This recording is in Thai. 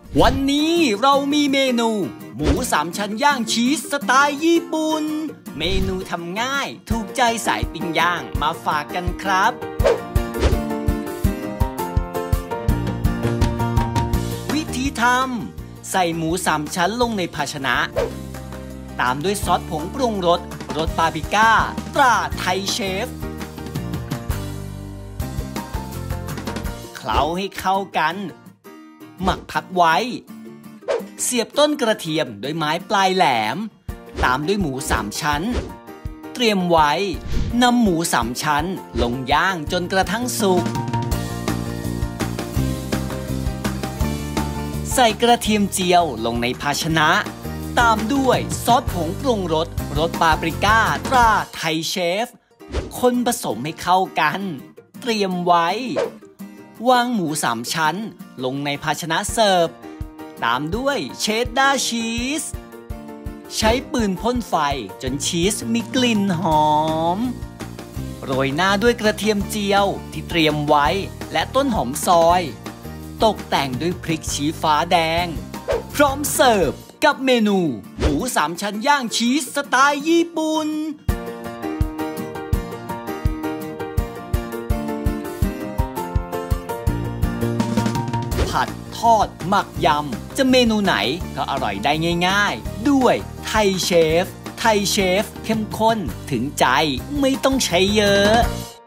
วันนี้เรามีเมนูหมูสามชั้นย่างชีสสไตล์ญี่ปุ่นเมนูทำง่ายถูกใจสายปิ้งย่างมาฝากกันครับวิธีทำใส่หมูสามชั้นลงในภาชนะตามด้วยซอสผงปรุงรสปาปริก้าตราไทยเชฟเคล้าให้เข้ากันหมักพักไว้เสียบต้นกระเทียมด้วยไม้ปลายแหลมตามด้วยหมูสามชั้นเตรียมไว้นำหมูสามชั้นลงย่างจนกระทั่งสุกใส่กระเทียมเจียวลงในภาชนะตามด้วยซอสผงปรุงรสปาปริก้าตราไทยเชฟคนผสมให้เข้ากันเตรียมไว้วางหมูสามชั้นลงในภาชนะเสิร์ฟตามด้วยเชดดาร์ชีสใช้ปืนพ่นไฟจนชีสมีกลิ่นหอมโรยหน้าด้วยกระเทียมเจียวที่เตรียมไว้และต้นหอมซอยตกแต่งด้วยพริกชี้ฟ้าแดงพร้อมเสิร์ฟกับเมนูหมูสามชั้นย่างชีสสไตล์ญี่ปุ่นผัดทอดหมักยำจะเมนูไหนก็อร่อยได้ง่ายๆด้วยไทยเชฟเข้มข้นถึงใจไม่ต้องใช้เยอะ